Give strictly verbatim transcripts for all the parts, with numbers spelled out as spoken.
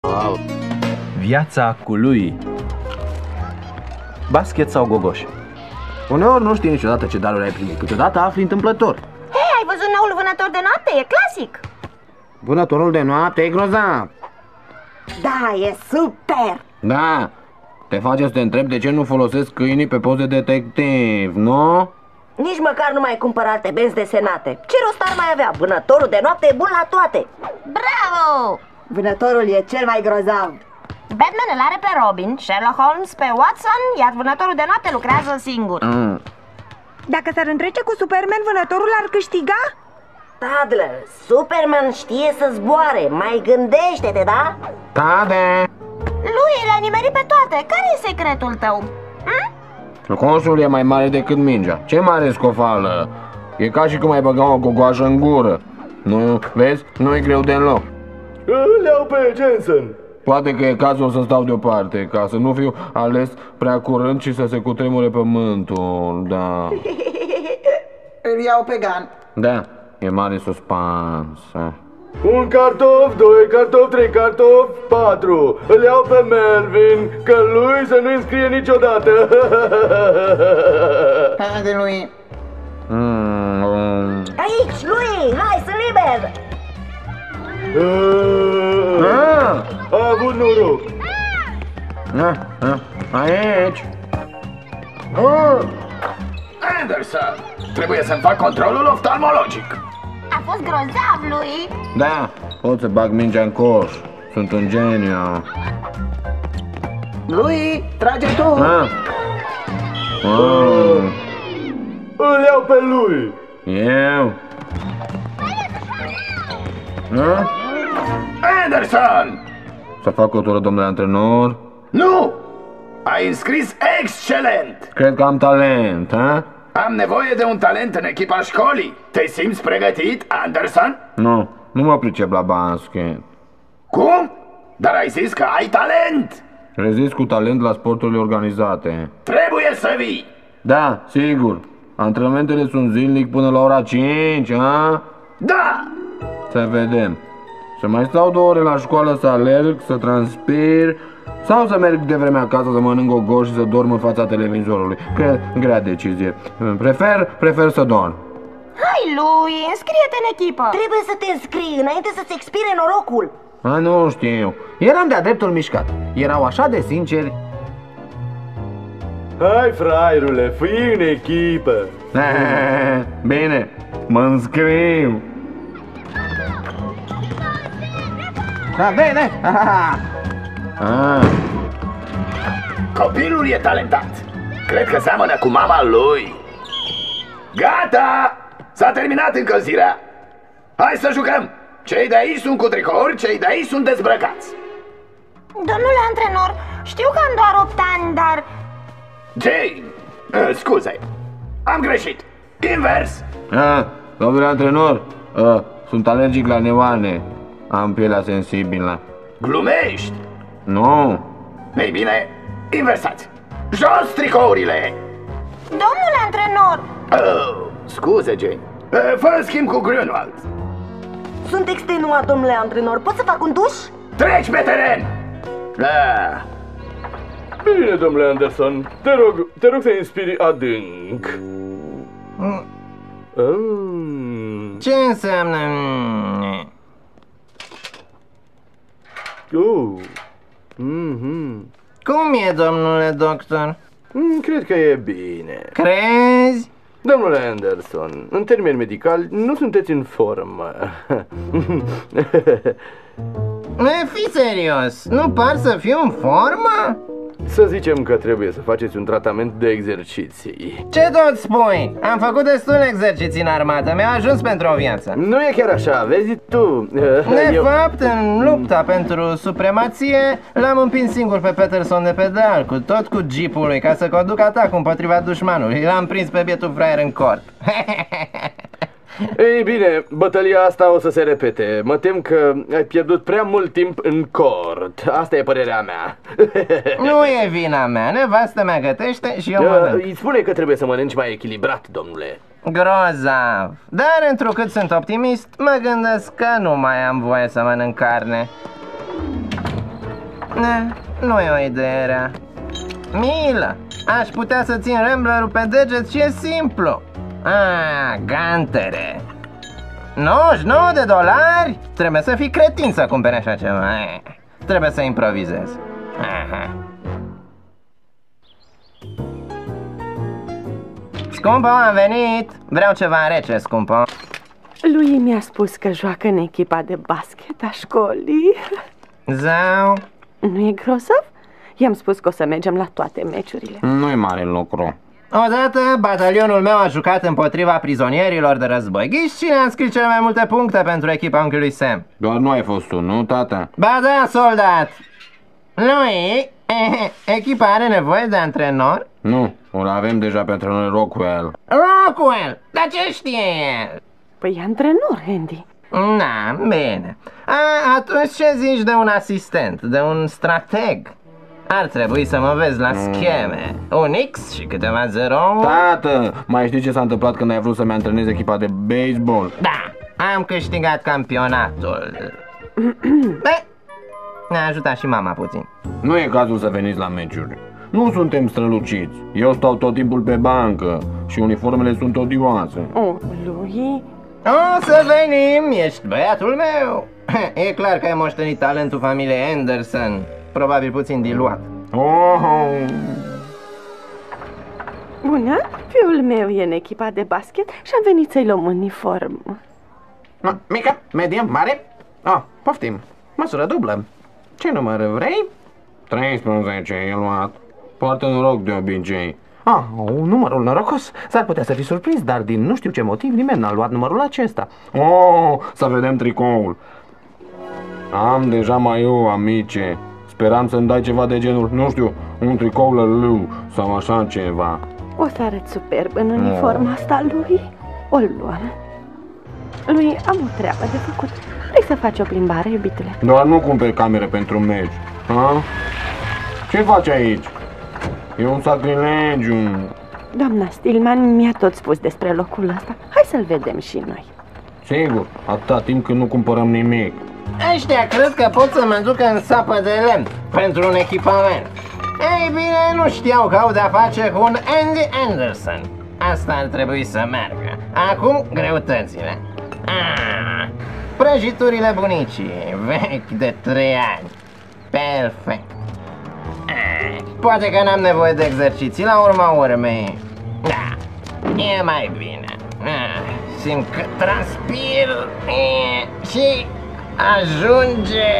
Wow. Viața cu lui. Basket sau gogoș? Uneori nu știi niciodată ce daruri ai primit, câteodată afli întâmplător. Hei, ai văzut noul vânător de noapte? E clasic. Vânătorul de noapte e grozav. Da, e super. Da, te face să te întrebi de ce nu folosesc câinii pe post de detectiv, nu? Nici măcar nu mai cumpăr alte benzi desenate. Ce rost ar mai avea? Vânătorul de noapte e bun la toate. Bravo! Vânătorul e cel mai grozav. Batman îl are pe Robin, Sherlock Holmes pe Watson, iar vânătorul de noapte lucrează singur. Mm. Dacă s-ar întrece cu Superman, vânătorul ar câștiga? Tadler, Superman știe să zboare. Mai gândește-te, da? Tade! Lui le-a nimerit pe toate. Care e secretul tău? Hm? Coșul e mai mare decât mingea. Ce mare scofală! E ca și cum ai băga o gogoașă în gură. Nu, vezi? Nu e greu deloc. Îl iau pe Jensen. Poate că e cazul să stau deoparte, ca să nu fiu ales prea curând și să se cutremure pământul, da. Îl iau pe Gun. Da, e mare suspans. Un cartof, doi cartofi, trei cartofi, patru. Îl iau pe Melvin, că lui să nu-i scrie niciodată. Haide lui. Mm. Aici, lui! Hai, sunt liber! Ah, A avut noroc. ah, ah, aici. Oh! Anderson, trebuie să-mi fac controlul oftalmologic. A fost grozav, lui! Da, pot să bag mingea în coș. Sunt un geniu. Lui, trage tu. Ah. Oh. Îl iau pe lui. Eu. Ah? Anderson! Să fac o tură, domnule antrenor? Nu! Ai înscris excelent! Cred că am talent, ha? Am nevoie de un talent în echipa școlii. Te simți pregătit, Anderson? Nu, nu mă pricep la basket. Cum? Dar ai zis că ai talent! Rezist cu talent la sporturile organizate. Trebuie să vii! Da, sigur. Antrenamentele sunt zilnic până la ora cinci, ha? Da! Să vedem. Să mai stau două ore la școală să alerg, să transpir, sau să merg de vreme acasă să mănânc gogoș și să dorm în fața televizorului. Cred, grea decizie. Prefer, prefer să dorm. Hai, lui, înscrie-te în echipă! Trebuie să te înscrii înainte să-ți expire norocul. A, nu știu. Eram de-a dreptul mișcat. Erau așa de sinceri. Hai, fraierule, fii în echipă. Bine, mă înscriu. Da, bine. Ah. Copilul e talentat. Cred că seamănă cu mama lui. Gata! S-a terminat încălzirea. Hai să jucăm. Cei de aici sunt cu tricouri, cei de aici sunt dezbrăcați. Domnule antrenor, știu că am doar opt ani, dar... Jane, uh, scuze, am greșit. Invers. Ah, domnule antrenor, uh, sunt alergic la neoane. Am pielea sensibilă. Glumești? Nu. Ei bine, inversați. Jos tricourile. Domnule antrenor! Oh, scuze, Jane. Uh, fă schimb cu Grunwald. Sunt extenuat, domnule antrenor. Pot să fac un duș? Treci pe teren. Ah. Bine, domnule Anderson. Te rog, te rog să inspiri adânc. Mm. Mm. Ce înseamnă? Oh. Mm-hmm. Cum e, domnule doctor? Mm, cred că e bine. Crezi? Domnule Anderson, în termeni medicali, nu sunteți în formă. Fii serios, nu par să fiu în formă? Să zicem că trebuie să faceți un tratament de exerciții. Ce tot spui? Am făcut destul exerciții în armată, mi-a ajuns pentru o viață. Nu e chiar așa, vezi tu. De Eu... fapt, în lupta pentru supremație, l-am împins singur pe Peterson de pedal, cu tot cu jeepul lui, ca să conduc atacul împotriva dușmanului. L-am prins pe bietul fraier în corp. Ei bine, bătălia asta o să se repete. Mă tem că ai pierdut prea mult timp în cort. Asta e părerea mea. Nu e vina mea, nevastă mea gătește și eu mănânc. Îi spune că trebuie să mănânci mai echilibrat, domnule. Grozav. Dar întrucât sunt optimist, mă gândesc că nu mai am voie să mănânc carne. Ne, nu e o idee rea. Milă, aș putea să țin Ramblerul pe deget și e simplu. Ah, gantere. nouăzeci și nouă de dolari? Trebuie să fii cretin să cumperi așa ceva. Trebuie să improvizez. Aha. Scumpă, am venit. Vreau ceva rece, scumpă. Lui mi-a spus că joacă în echipa de basket a școlii. Zau. Nu e grozăv? I-am spus că o să mergem la toate meciurile. Nu e mare lucru. Odată, batalionul meu a jucat împotriva prizonierilor de război. Ghiși cine a înscris cele mai multe puncte pentru echipa unchiului Sam? Doar nu ai fost tu, nu, tata? Ba da, soldat! Lui, echipa are nevoie de antrenor? Nu, îl avem deja pe antrenor Rockwell. Rockwell! Dar ce știe el? Păi e antrenor, Andy. Na, bine. A, atunci ce zici de un asistent, de un strateg? Ar trebui să mă vezi la scheme. Un X și câteva zero. Tată, mai știi ce s-a întâmplat când ai vrut să-mi antrenezi echipa de baseball? Da, am câștigat campionatul. Beh, ne-a ajutat și mama puțin. Nu e cazul să veniți la meciuri. Nu suntem străluciți. Eu stau tot timpul pe bancă și uniformele sunt odioase. Oh, lui... O să venim, ești băiatul meu. E clar că ai moștenit talentul familiei Anderson. Probabil puțin diluat. Oh. Bună, fiul meu e în echipa de basket și am venit să-i luăm uniform. Mică, medium, mare? Oh, poftim, măsură dublă. Ce număr vrei? treisprezece e luat. Poartă noroc de obicei. Ah, un numărul norocos? S-ar putea să fi surprins, dar din nu știu ce motiv nimeni n-a luat numărul acesta. Oh, să vedem tricoul. Am deja maiu, amice. Speram să-mi dai ceva de genul, nu știu, un tricou lălu sau așa ceva. O să arăt superb în uniforma asta, lui. O luăm. Lui, am o treabă de făcut. Vrei să faci o plimbare, iubitule? Doar nu cumperi camere pentru meci. Ha? Ce faci aici? E un sacrilegiu. Doamna Stillman mi-a tot spus despre locul ăsta. Hai să-l vedem și noi. Sigur, atâta timp când nu cumpărăm nimic. Ăștia cred că pot să mă ducă în sapă de lemn pentru un echipament. Ei bine, nu știau că au de-a face cu un Andy Anderson. Asta ar trebui să meargă. Acum, greutățile. Ah, prăjiturile bunicii, vechi de trei ani. Perfect. Ah, poate că n-am nevoie de exerciții la urma urmei. Da, e mai bine. Ah, simt că transpir e, și ajunge.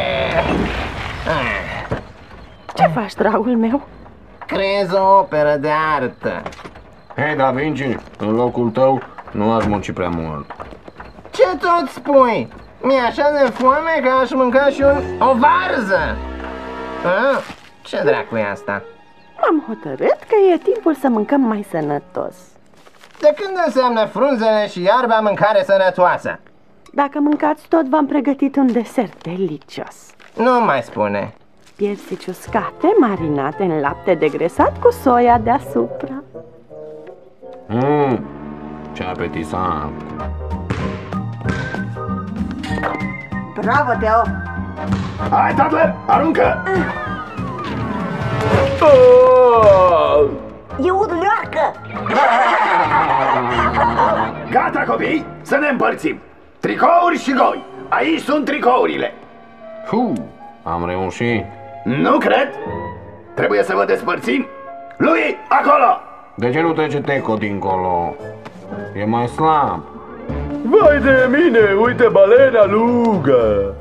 Ah. Ce faci, dragul meu? Creez o operă de artă. Hei, Da Vinci, în locul tău nu aș munci prea mult. Ce tot spui? Mi-e așa de foame că aș mânca și un, o varză. Ah, ce dracu e asta? M-am hotărât că e timpul să mâncăm mai sănătos. De când înseamnă frunzele și iarba mâncare sănătoasă? Dacă mâncați tot, v-am pregătit un desert delicios. Nu mai spune. Piersici uscate marinate în lapte degresat cu soia deasupra. Mmm, ce apetisant. Bravo, Teo! Hai, tatăl, aruncă! Oh! E urlioarcă! Gata, copii, să ne împărțim. Tricouri și goi. Aici sunt tricourile. Fu, am reușit. Nu cred. Trebuie să vă despărțim. Lui, acolo! De ce nu trece Teco dincolo? E mai slab. Vai de mine, uite balena lungă!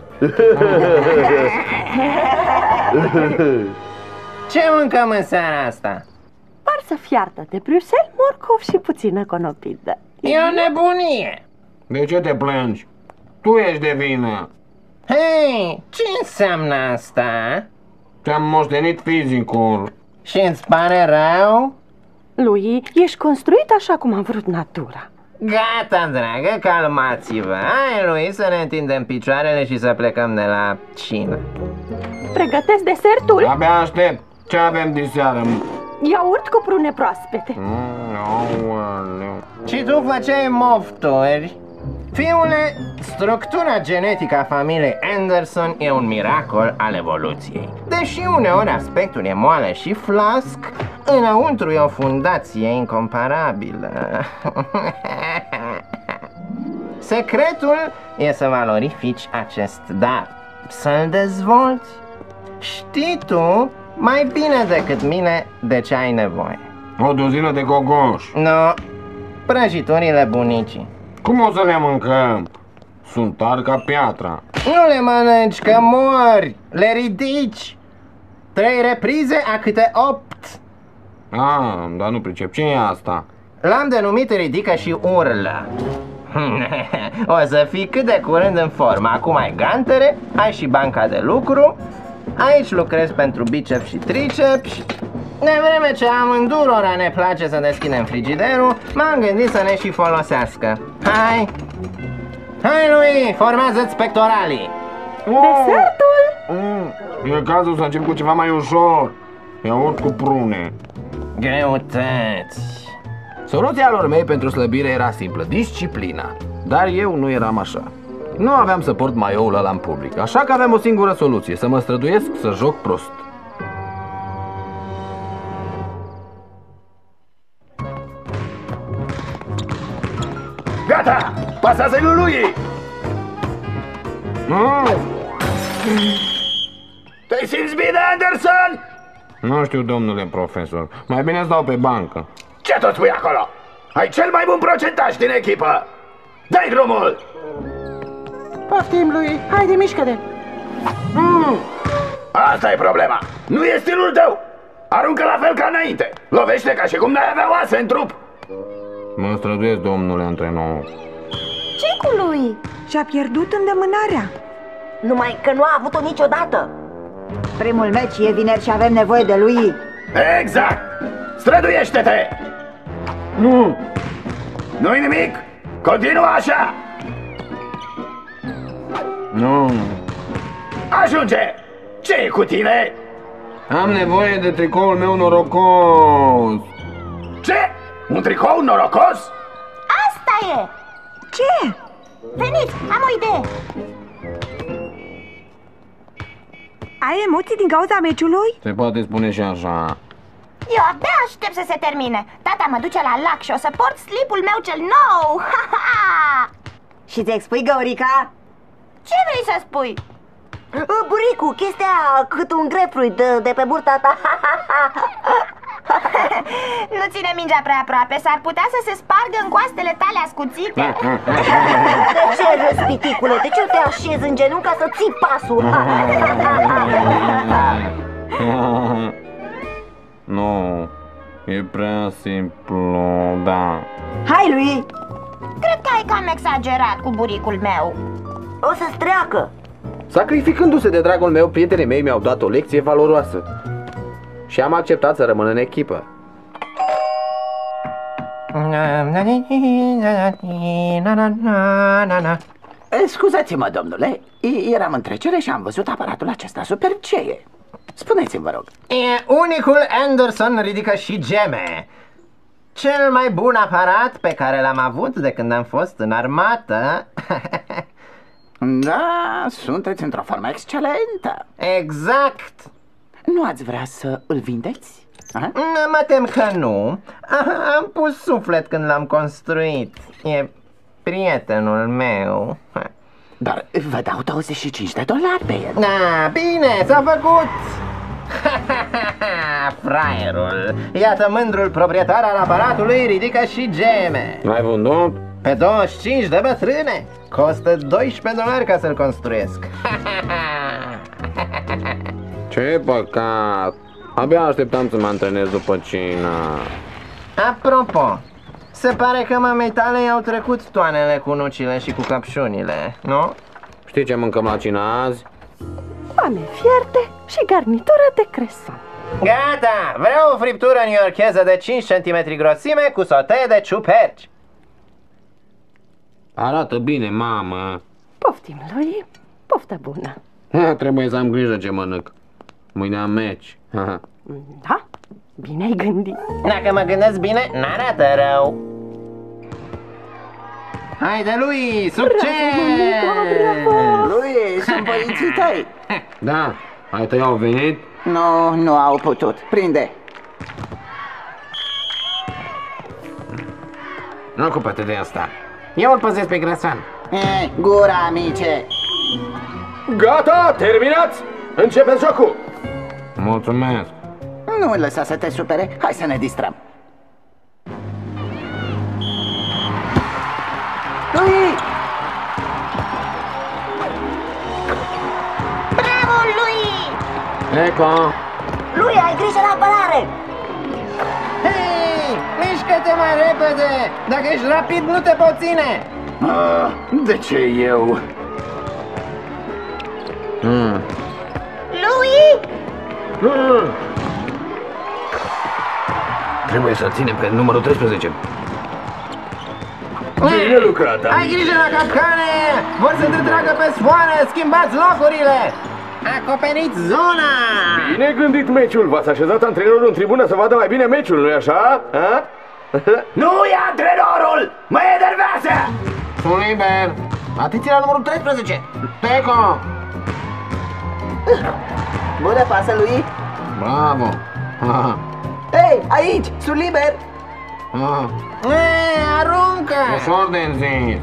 Ce mâncăm în seara asta? Varză fiartă de Bruxelles, morcov și puțină conopidă. E o nebunie. De ce te plângi? Tu ești de vină. Hei, ce înseamnă asta? Ți-am moștenit fizicul. Și îți pare rău? Lui, ești construit așa cum a vrut natura. Gata, dragă, calmați-vă. Hai, lui, să ne întindem picioarele și să plecăm de la cină. Pregătesc desertul? Abia aștept. Ce avem de seară? Iaurt cu prune proaspete. Mm, aoleu. Și tu făceai mofturi? Fiule, structura genetică a familiei Anderson e un miracol al evoluției. Deși uneori aspectul e moale și flasc, înăuntru e o fundație incomparabilă. Secretul e să valorifici acest dar, să-l dezvolți. Știi tu mai bine decât mine de ce ai nevoie. O duzină de gogoși. No, prăjiturile bunicii. Cum o să le mâncăm? Sunt tari ca piatra. Nu le mănânci, că mori, le ridici. Trei reprize a câte opt. Ah, dar nu pricep. Ce e asta? L-am denumit ridică și urlă. O să fii cât de curând în formă. Acum ai gantere, ai și banca de lucru. Aici lucrezi pentru biceps și triceps. De vreme ce amândurora ne place să deschidem frigiderul, m-am gândit să ne și folosească. Hai! Hai, lui, formează-ți pectoralii. Desertul? Mm, e cazul să încep cu ceva mai ușor. Iaurt cu prune. Greutăți. Soluția lor mei pentru slăbire era simplă, disciplina. Dar eu nu eram așa. Nu aveam să port maioul ăla în public, așa că aveam o singură soluție, să mă străduiesc să joc prost. Gata! Pasează-i lui lui! Mm. Te simți bine, Anderson? Nu știu, domnule profesor. Mai bine stau pe bancă. Ce tot spui acolo? Ai cel mai bun procentaj din echipă! Dai drumul! Poftim lui, haide, mișcă-te! Mm. Asta e problema! Nu e stilul tău! Aruncă la fel ca înainte! Lovește ca și cum n-ai avea oase în trup! Mă străduiesc, domnule antrenor. Ce-i cu lui? Și-a pierdut îndemânarea. Numai că nu a avut-o niciodată. Primul meci e vineri și avem nevoie de lui. Exact! Străduiește-te! Nu! Nu-i nimic! Continuă așa! Nu! Ajunge! Ce e cu tine? Am nevoie de tricoul meu norocos. Ce? Un tricou norocos? Asta e! Ce? Veniți, am o idee! Ai emoții din cauza meciului? Se poate spune și așa. Eu abia aștept să se termine. Tata mă duce la lac și o să port slipul meu cel nou. Ha, ha! Și ți expui, Găurica? Ce vrei să spui? Buricu, chestia cât un grapefruit de, de pe burta ta. Nu ține mingea prea aproape, s-ar putea să se spargă în coastele tale ascuțite. De ce râzi, piticule? De ce nu te așezi în genunchi ca să ții pasul? Nu, e prea simplu, da. Hai, lui! Cred că ai cam exagerat cu buricul meu. O să-ți treacă. Sacrificându-se de dragul meu, prietenii mei mi-au dat o lecție valoroasă. Și am acceptat să rămân în echipă. Scuzați-mă, domnule, eram în trecere și am văzut aparatul acesta superb. Ce e? Spuneți-mi, vă rog. E unicul Anderson ridică și geme. Cel mai bun aparat pe care l-am avut de când am fost în armată. Da, sunteți într-o formă excelentă. Exact. Nu ați vrea să îl vindeți? Aha. Mă tem că nu. Am pus suflet când l-am construit. E prietenul meu. Dar vă dau douăzeci și cinci de dolari pe el. Da, bine, s-a făcut. Fraierul. Iată mândrul proprietar al aparatului ridică și geme. L-ai vândut? Pe douăzeci și cinci de bătrâne. Costă doisprezece dolari ca să-l construiesc. Ce păcat! Abia așteptam să mă antrenez după cină. Apropo, se pare că mamei tale i-au trecut toanele cu nucile și cu căpșunile, nu? Știi ce mâncăm la cină azi? Foame fierte și garnitură de creson. Gata! Vreau o friptură newyorkeză de cinci centimetri grosime cu sotee de ciuperci. Arată bine, mamă. Poftim, lui, poftă bună. Ha, trebuie să am grijă ce mănânc. Mâine am meci. Da? Bine ai gândit. Dacă mă gândesc bine, n-arată rău. Haide lui, succes! Lui, sunt băieții tăi. Da, ai tăi au venit? Nu, nu au putut. Prinde. Nu ocupă-te de asta. Eu îl păzesc pe Grăsan. E, gura, amice. Gata, terminați! Începeți jocul! Mulțumesc. Nu lăsa să te supere. Hai să ne distrăm. Lui! Bravo, lui! Teco! Lui, ai grijă la apărare! Hei, mișcă-te mai repede! Dacă ești rapid, nu te pot ține! Ah, de ce eu? Mm. Lui! Mm. Trebuie să-l ținem pe numărul treisprezece. Bine lucrat, Ai grijă la capcane! Vor să te tragă pe sfoară! Schimbați locurile! Acoperiți zona! Bine gândit meciul. V-ați așezat antrenorul în tribună să vadă mai bine meciul, nu-i așa? Ha? Nu e antrenorul! Mă enervează! Sunt liber. Atenție la numărul treisprezece! Teco! Bună pasă lui! Bravo! Ah. Hei, aici, sunt liber! Ah. Ei, aruncă! Ușor de înzis.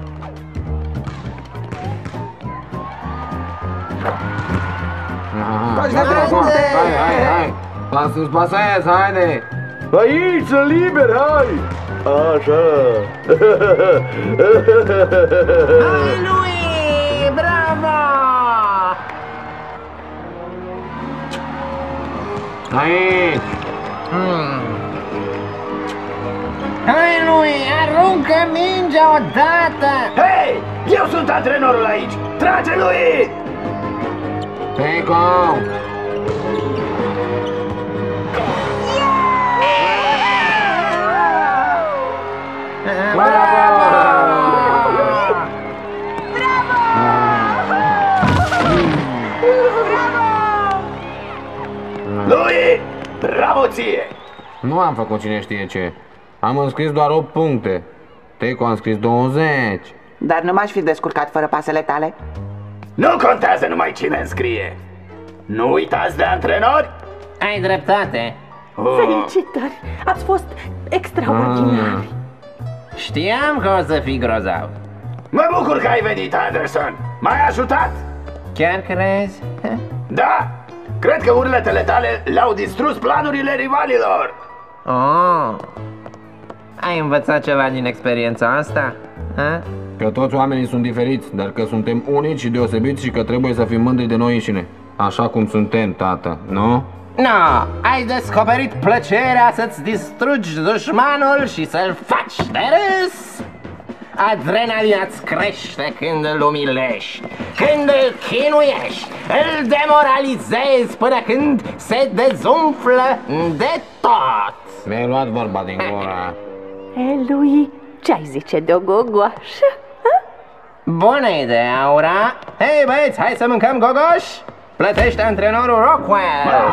Ah. Coci de Hai, trei puncte! hai, hai, hai! Pas, îți pasez, haide! Aici, sunt liber, hai! Așa! Hai lui! Bravo! Aici! Hmm. Hai lui, aruncă mingea odată! Hei! Eu sunt antrenorul aici! Trage lui! Teco! Lui! Bravo ție! Nu am făcut cine știe ce. Am înscris doar opt puncte. Teco a înscris douăzeci. Dar nu m-aș fi descurcat fără pasele tale? Nu contează numai cine înscrie! Nu uitați de antrenori? Ai dreptate! Oh. Felicitări! Ați fost extraordinari! Știam că o să fii grozav. Mă bucur că ai venit, Anderson! M-ai ajutat? Chiar crezi? Da! Cred că urletele tale le-au distrus planurile rivalilor! Oh. Ai învățat ceva din experiența asta? Ha? Că toți oamenii sunt diferiți, dar că suntem unici și deosebiți și că trebuie să fim mândri de noi înșine. Așa cum suntem, tată, nu? No, ai descoperit plăcerea să-ți distrugi dușmanul și să-l faci de râs. Adrenalina-ți crește când îl umilești, când îl chinuiești, îl demoralizezi până când se dezumflă de tot. Mi-ai luat vorba din gura. E, lui, ce-ai zice de o gogoașă? Bună idee, Aura. Hei băieți, hai să mâncăm gogoș? Plătește antrenorul Rockwell.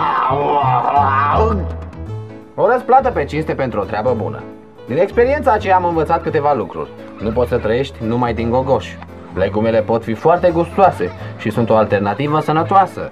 O răsplată pe cinste pentru o treabă bună. Din experiența aceea am învățat câteva lucruri. Nu poți să trăiești numai din gogoș. Legumele pot fi foarte gustoase și sunt o alternativă sănătoasă.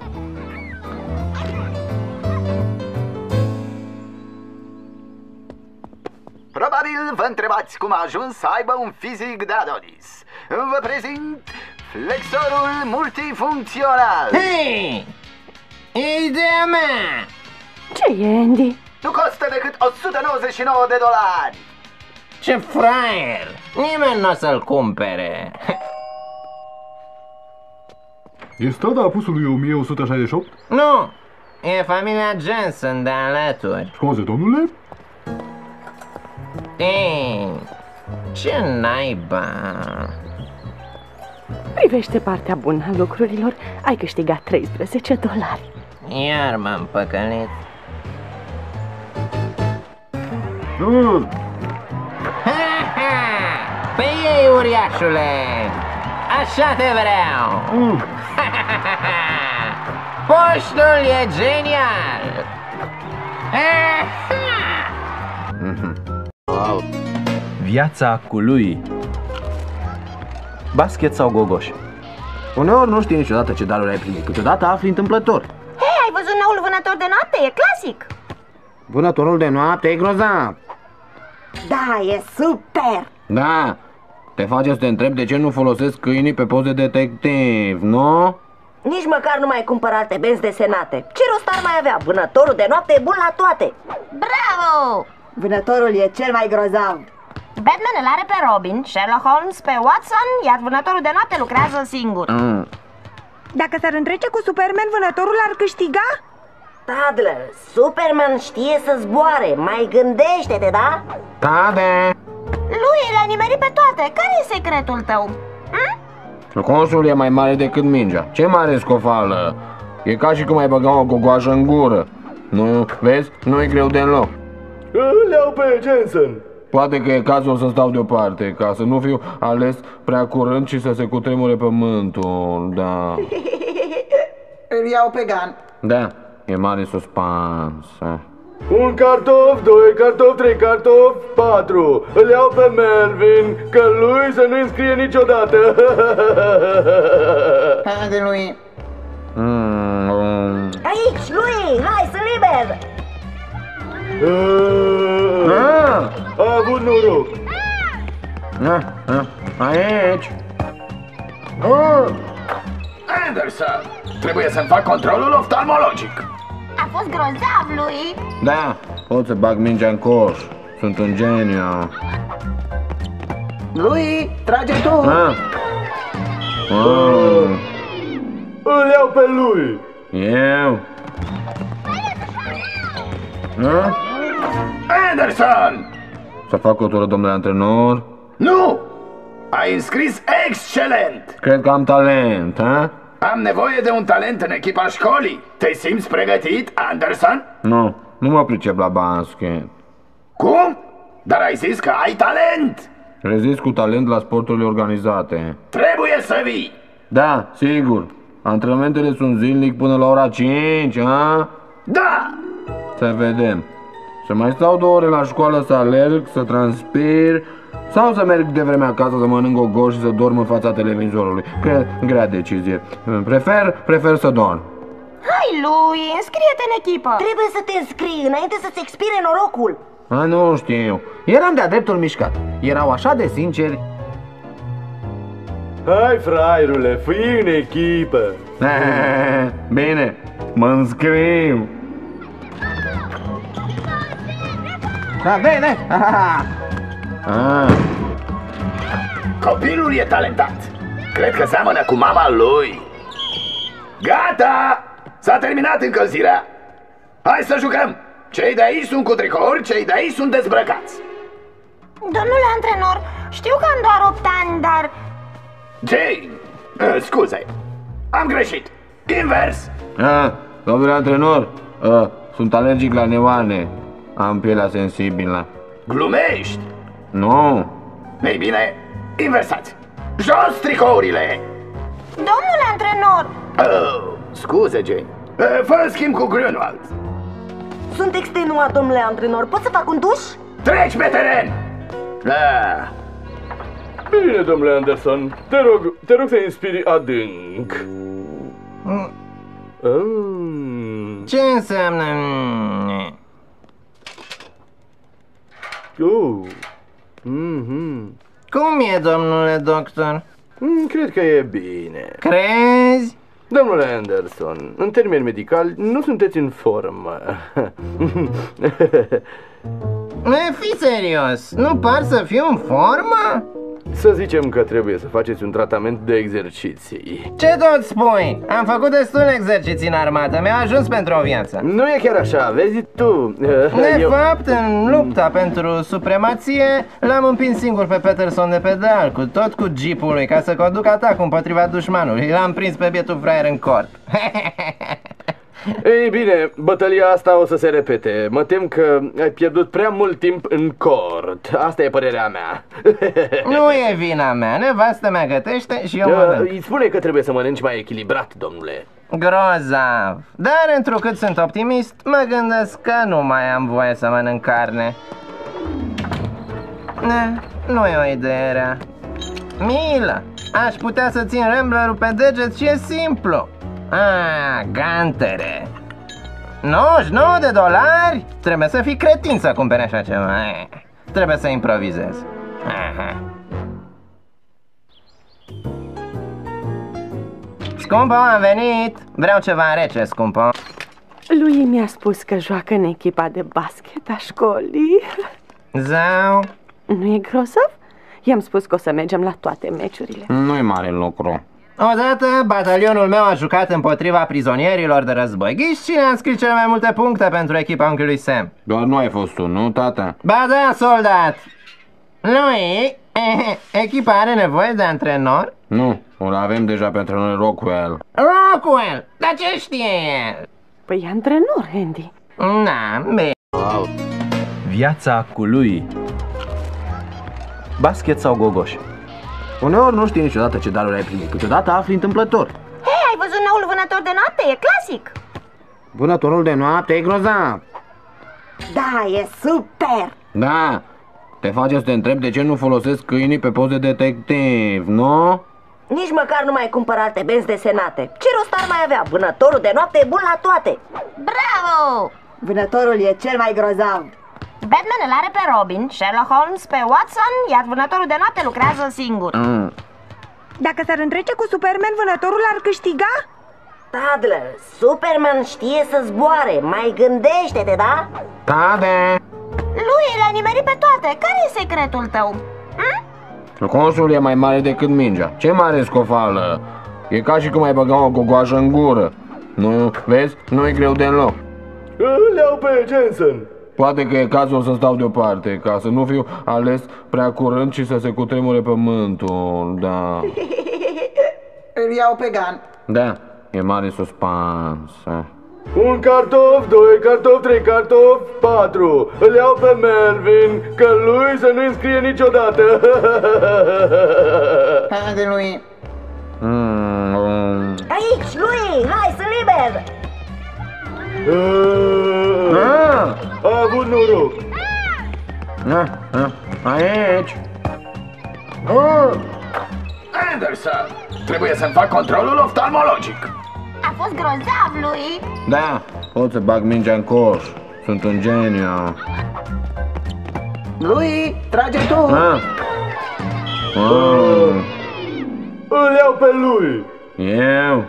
Probabil vă întrebați cum a ajuns să aibă un fizic de Adonis. Vă prezint flexorul multifuncțional. Hei! Ideea mea! Ce e, Andy? Nu costă decât o sută nouăzeci și nouă de dolari. Ce fraier! Nimeni nu o să-l cumpere. E strada apusului o mie o sută șaizeci și opt? Nu! E familia Jensen de alături. Scuze, domnule? Ei, ce naiba! Privește partea bună a lucrurilor. Ai câștigat treisprezece dolari. Iar m-am păcălit. Mm. Ha, ha! Pe ei, uriașule! Așa te vreau! Mm. Ha, ha, ha, ha! Poștul e genial! Ha, ha! Viața cu lui. basket sau gogoși? Uneori nu știi niciodată ce daruri ai primit, câteodată afli întâmplător. Hei, ai văzut noul vânător de noapte? E clasic. Vânătorul de noapte e grozav. Da, e super! Da, te face să te întrebi de ce nu folosesc câinii pe post de detectiv, nu? Nici măcar nu mai cumpăr alte benzi desenate. Ce rost ar mai avea? Vânătorul de noapte e bun la toate. Bravo! Vânătorul e cel mai grozav. Batman îl are pe Robin, Sherlock Holmes pe Watson, iar vânătorul de noapte lucrează singur. Mm. Dacă s-ar întrece cu Superman, vânătorul ar câștiga? Tadler, Superman știe să zboare. Mai gândește-te, da? Tade! Lui le-ai nimerit pe toate. Care e secretul tău? Hm? Coșul e mai mare decât mingea. Ce mare scofală! E ca și cum ai băga o gogoașă în gură. Nu, vezi? Nu e greu deloc. Îl iau pe Jensen. Poate că e cazul să stau deoparte, ca să nu fiu ales prea curând și să se cutremure pământul, da. Îl iau pe Gun. Da, e mare suspans. Un cartof, doi cartofi, trei cartofi, patru. Îl iau pe Melvin, că lui să nu-i scrie niciodată. Haide lui. Mm, um. Aici, lui! Hai, sunt liber! Ah! A avut noroc. Ah, ah, aici! Oh! Anderson, trebuie să-mi fac controlul oftalmologic. A fost grozav, lui. Da, pot să bag mingea în coș. Sunt un geniu. Lui, trage tu. Ah. Oh. Îl iau pe lui. Eu? Ah? Anderson! Să fac o tură, domnule antrenor? Nu! Ai înscris excelent! Cred că am talent, ha? Am nevoie de un talent în echipa școlii. Te simți pregătit, Anderson? Nu, nu mă pricep la basket. Cum? Dar ai zis că ai talent! Rezist cu talent la sporturile organizate. Trebuie să vii! Da, sigur. Antrenamentele sunt zilnic până la ora cinci, ha? Da! Să vedem. Să mai stau două ore la școală să alerg, să transpir, sau să merg de vreme acasă să mănânc gogoși și să dorm în fața televizorului. Cred, grea decizie. Prefer, prefer să dorm. Hai, lui, înscrie-te în echipă. Trebuie să te înscrii înainte să-ți expire norocul. A, nu știu. Eram de-a dreptul mișcat. Erau așa de sinceri. Hai, fraierule, fii în echipă. Bine, mă înscriu. Da, bine! Ah. Copilul e talentat. Cred că seamănă cu mama lui. Gata! S-a terminat încălzirea. Hai să jucăm! Cei de aici sunt cu tricouri, cei de aici sunt dezbrăcați. Domnule antrenor, știu că am doar opt ani, dar... Jane, uh, scuze, am greșit. Invers. Ah, domnule antrenor, uh, sunt alergic la neoane. Am pielea sensibilă. Glumești? Nu. Ei bine, inversați. Jos tricourile. Domnule antrenor. Oh, scuze, Jane. uh, Fă schimb cu Grunwald. Sunt extenuat, domnule antrenor. Pot să fac un duș? Treci pe teren. Ah. Bine, domnule Anderson. Te rog, te rog să inspiri adânc. Mm. Mm. Ce înseamnă? Oh. Mm-hmm. Cum e, domnule doctor? Mm, cred că e bine. Crezi? Domnule Anderson, în termeni medicali, nu sunteți în formă. Fii serios, nu par să fiu în formă? Să zicem că trebuie să faceți un tratament de exerciții. Ce tot spui? Am făcut destul exerciții în armată, mi-a ajuns pentru o viață. Nu e chiar așa, vezi tu. De Eu... fapt, în lupta pentru supremație, l-am împins singur pe Peterson de pedal, cu tot cu jeepul lui, ca să conduc atacul împotriva dușmanului. L-am prins pe bietul fraier în corp. Ei bine, bătălia asta o să se repete. Mă tem că ai pierdut prea mult timp în cort. Asta e părerea mea. Nu e vina mea, nevastă mea gătește și eu mănânc. Îi spune că trebuie să mănânci mai echilibrat, domnule. Grozav. Dar întrucât sunt optimist, mă gândesc că nu mai am voie să mănânc carne. Ne, nu e o idee rea. Mila, aș putea să țin Ramblerul pe deget și e simplu. Ah, gantere. nouăzeci și nouă de dolari? Trebuie să fii cretin să cumperi așa ceva. Trebuie să improvizez. Aha. Scumpă, am venit. Vreau ceva rece, scumpă. Lui mi-a spus că joacă în echipa de basket a școlii. Zau. Nu e grozav? I-am spus că o să mergem la toate meciurile. Nu-i mare lucru. Odată, batalionul meu a jucat împotriva prizonierilor de război. Ghiși cine a înscris cele mai multe puncte pentru echipa unchiului Sam? Doar nu ai fost tu, nu, tata? Ba da, soldat! Lui, echipa are nevoie de antrenor? Nu, îl avem deja pe antrenor Rockwell. Rockwell? Dar ce știe el? Păi e antrenor, Andy. Na, bine. Viața cu lui. Basket sau gogoși? Uneori nu știi niciodată ce daruri ai primit, câteodată afli întâmplător. Hei, ai văzut noul vânător de noapte? E clasic. Vânătorul de noapte e grozav. Da, e super! Da, te face să te întrebi de ce nu folosesc câinii pe post de detectiv, nu? Nici măcar nu mai cumpăr alte benzi desenate. Ce rost ar mai avea? Vânătorul de noapte e bun la toate. Bravo! Vânătorul e cel mai grozav. Batman îl are pe Robin, Sherlock Holmes pe Watson, iar vânătorul de noapte lucrează singur. Mm. Dacă s-ar întrece cu Superman, vânătorul ar câștiga? Tadler, Superman știe să zboare. Mai gândește-te, da? Tade! Lui le-a nimerit pe toate. Care e secretul tău? Hm? Coșul e mai mare decât mingea. Ce mare scofală! E ca și cum ai băga o gogoașă în gură. Nu, vezi? Nu e greu deloc. Îl iau pe Jensen. Poate că e cazul să stau deoparte, ca să nu fiu ales prea curând și să se cutremure pământul, da. Îl iau pe Gun. Da, e mare suspans. Un cartof, doi cartofi, trei cartofi, patru. Îl iau pe Melvin, că lui să nu-i scrie niciodată. Haide, lui. Mm. Aici, lui! Hai, sunt liber! Ah. A avut noroc. Ah, ah, aici. Oh. Anderson, trebuie să-mi fac controlul oftalmologic. A fost grozav, lui. Da, pot să bag mingea în coș. Sunt un geniu. Lui, trage tu. Ah. Oh. Îl iau pe lui. Eu.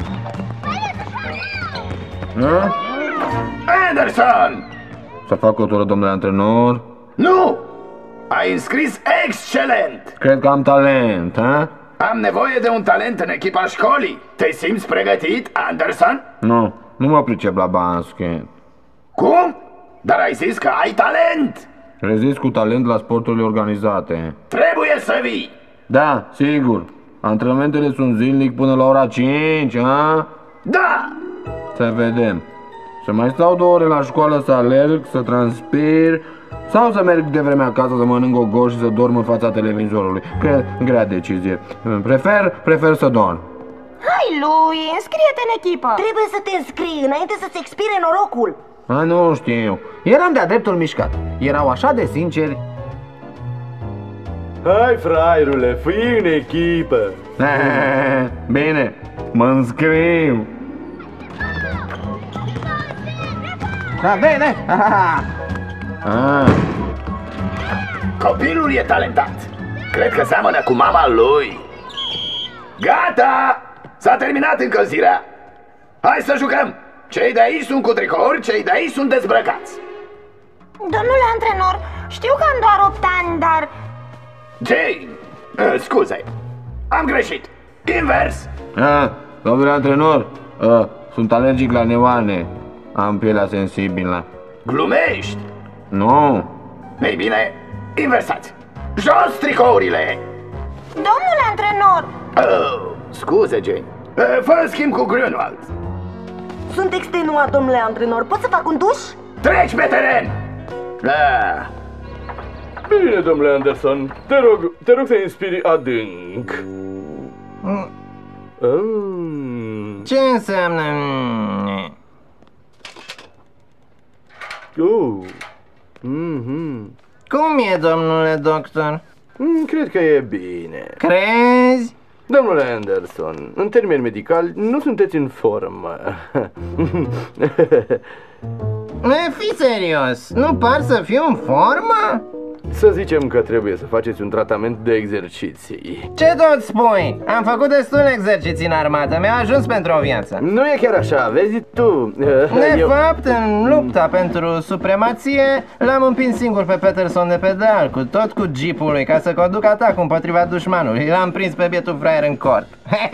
Ah? Anderson! Să fac o tură, domnule antrenor? Nu! Ai înscris excelent! Cred că am talent, ha? Am nevoie de un talent în echipa școlii. Te simți pregătit, Anderson? Nu, nu mă pricep la basket. Cum? Dar ai zis că ai talent! Rezist cu talent la sporturile organizate. Trebuie să vii! Da, sigur. Antrenamentele sunt zilnic până la ora cinci, ha? Da! Să vedem. Să mai stau două ore la școală să alerg, să transpir, sau să merg de vreme acasă să mănânc gogoși și să dorm în fața televizorului. Cred, grea decizie. Prefer, prefer să dorm. Hai, lui, înscrie-te în echipă. Trebuie să te înscrii înainte să-ți expire norocul. A, nu știu. Eram de-a dreptul mișcat. Erau așa de sinceri. Hai, fraierule, fii în echipă. Bine, mă înscriu. Da, bine! Ah. Copilul e talentat. Cred că seamănă cu mama lui. Gata! S-a terminat încălzirea. Hai să jucăm! Cei de aici sunt cu tricouri, cei de aici sunt dezbrăcați. Domnule antrenor, știu că am doar opt ani, dar... Jane, uh, scuze, am greșit. Invers. Ah, domnule antrenor, uh, sunt alergic la neoane. Am pielea sensibilă. Glumești? Nu. Ei bine, inversați. Jos tricourile. Domnule antrenor! Oh, scuze, Jane. Uh, fă schimb cu Grunwald. Sunt extenuat, domnule antrenor. Pot să fac un duș? Treci pe teren. Da. Bine, domnule Anderson. Te rog, te rog să inspiri adânc. Mm. Mm. Ce înseamnă? Oh. Mm-hmm. Cum e, domnule doctor? Mm, cred că e bine. Crezi? Domnule Anderson, în termeni medicali, nu sunteți în formă. Fii serios, nu par să fiu în formă? Să zicem că trebuie să faceți un tratament de exerciții. Ce tot spui? Am făcut destul exerciții în armată, mi-a ajuns pentru o viață. Nu e chiar așa, vezi tu. De Eu... fapt, în lupta pentru supremație, l-am împins singur pe Peterson de pedal, cu tot cu jeepul lui, ca să conduc atacul împotriva dușmanului. L-am prins pe bietul fraier în cort.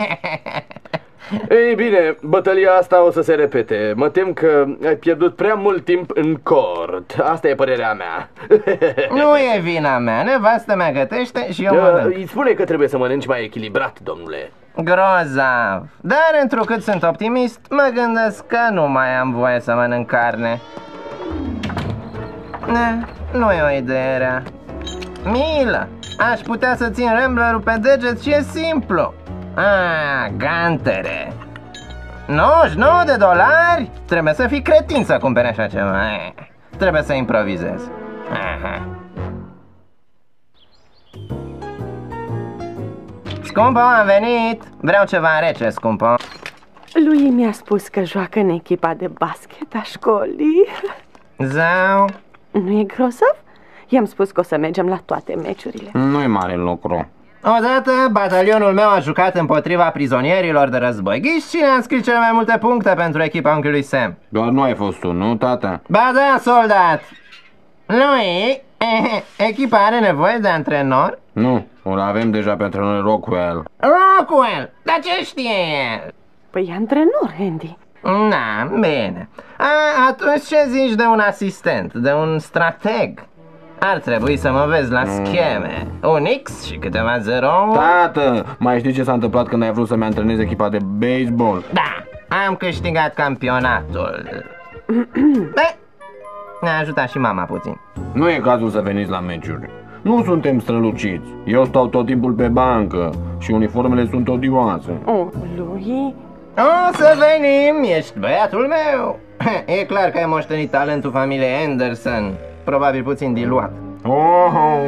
Ei bine, bătălia asta o să se repete. Mă tem că ai pierdut prea mult timp în cort. Asta e părerea mea. Nu e vina mea, nevastă mea gătește și eu mănânc. Îi spune că trebuie să mănânci mai echilibrat, domnule. Grozav. Dar întrucât sunt optimist, mă gândesc că nu mai am voie să mănânc carne. Ne, nu e o idee rea. Milă, aș putea să țin Ramblerul pe deget și e simplu. Ah, gantere. nouăzeci și nouă de dolari? Trebuie să fii cretin să cumperi așa ceva. Trebuie să improvizez. Aha. Scumpă, am venit. Vreau ceva rece, scumpă. Lui mi-a spus că joacă în echipa de basket a școlii. Zau. Nu e grozav? I-am spus că o să mergem la toate meciurile. Nu e mare lucru. Odată, batalionul meu a jucat împotriva prizonierilor de război. Ghiși cine a înscris cele mai multe puncte pentru echipa unchiului Sam? Doar nu ai fost tu, nu, tata? Ba da, soldat! Lui, echipa are nevoie de antrenor? Nu, îl avem deja pe antrenor Rockwell. Rockwell? Dar ce știe el? Păi e antrenor, Andy. Na, bine. A, atunci ce zici de un asistent, de un strateg? Ar trebui să mă vezi la scheme. Un X și câteva zero. Tată, mai știi ce s-a întâmplat când ai vrut să-mi antrenezi echipa de baseball? Da, am câștigat campionatul. Beh, ne-a ajutat și mama puțin. Nu e cazul să veniți la meciuri. Nu suntem străluciți. Eu stau tot timpul pe bancă și uniformele sunt odioase. Oh, lui? O să venim, ești băiatul meu. E clar că ai moștenit talentul familiei Anderson. Probabil puțin diluat. Oh.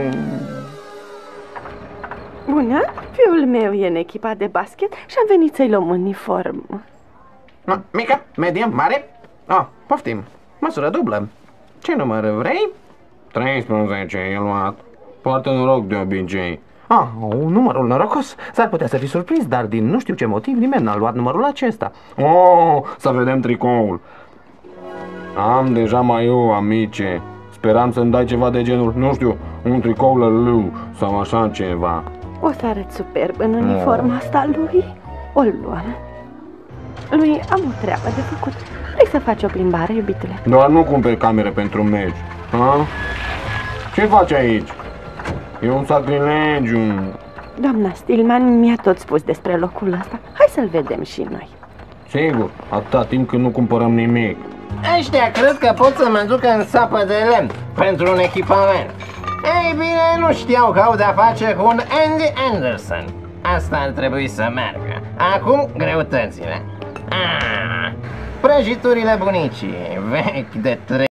Bună, fiul meu e în echipa de basket și am venit să-i luăm uniformă. No, mică, medium, mare? Oh, poftim, măsură dublă. Ce număr vrei? treisprezece e luat. Poartă noroc de obicei. Ah, un numărul norocos. S-ar putea să fii surprins, dar din nu știu ce motiv nimeni n-a luat numărul acesta. Oh, să vedem tricoul. Am deja maiu, amice. Speram să-mi dai ceva de genul, nu știu, un tricou lălu sau așa ceva. O să arăt superb în uniforma asta lui. O luăm. Lui am o treabă de făcut. Vrei să faci o plimbare, iubitule? Doar nu cumperi camere pentru meci. Ha? Ce faci aici? E un sacrilegiu. Doamna Stillman mi-a tot spus despre locul ăsta. Hai să-l vedem și noi. Sigur, atâta timp când nu cumpărăm nimic. Ăștia cred că pot să mă ducă în sapă de lemn pentru un echipament. Ei bine, nu știau că au de-a face cu un Andy Anderson. Asta ar trebui să meargă. Acum, greutățile. Ah, prăjiturile bunicii, vechi de trei.